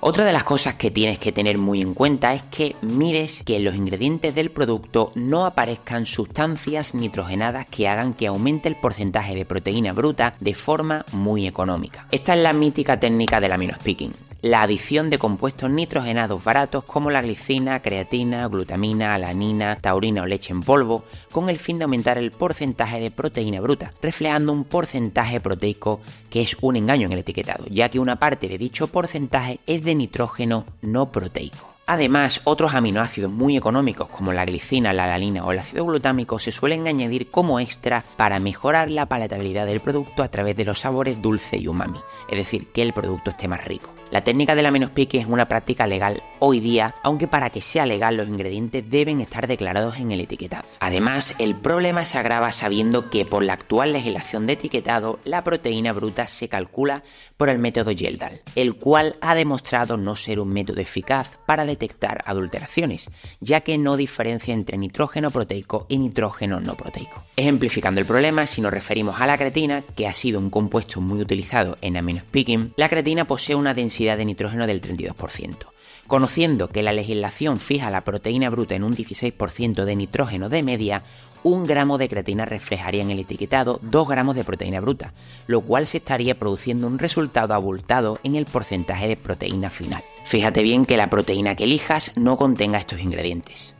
Otra de las cosas que tienes que tener muy en cuenta es que mires que en los ingredientes del producto no aparezcan sustancias nitrogenadas que hagan que aumente el porcentaje de proteína bruta de forma muy económica. Esta es la mítica técnica del aminospicking, la adición de compuestos nitrogenados baratos como la glicina, creatina, glutamina, alanina, taurina o leche en polvo, con el fin de aumentar el porcentaje de proteína bruta, reflejando un porcentaje proteico que es un engaño en el etiquetado, ya que una parte de dicho porcentaje es de nitrógeno no proteico. Además, otros aminoácidos muy económicos como la glicina, la alanina o el ácido glutámico se suelen añadir como extra para mejorar la palatabilidad del producto a través de los sabores dulce y umami, es decir, que el producto esté más rico. La técnica del aminospicking es una práctica legal hoy día, aunque para que sea legal los ingredientes deben estar declarados en el etiquetado. Además, el problema se agrava sabiendo que por la actual legislación de etiquetado, la proteína bruta se calcula por el método Yeldahl, el cual ha demostrado no ser un método eficaz para detectar adulteraciones, ya que no diferencia entre nitrógeno proteico y nitrógeno no proteico. Ejemplificando el problema, si nos referimos a la creatina, que ha sido un compuesto muy utilizado en aminospicking, la creatina posee una densidad de nitrógeno del 32%. Conociendo que la legislación fija la proteína bruta en un 16% de nitrógeno de media, 1 gramo de creatina reflejaría en el etiquetado 2 gramos de proteína bruta, lo cual se estaría produciendo un resultado abultado en el porcentaje de proteína final. Fíjate bien que la proteína que elijas no contenga estos ingredientes.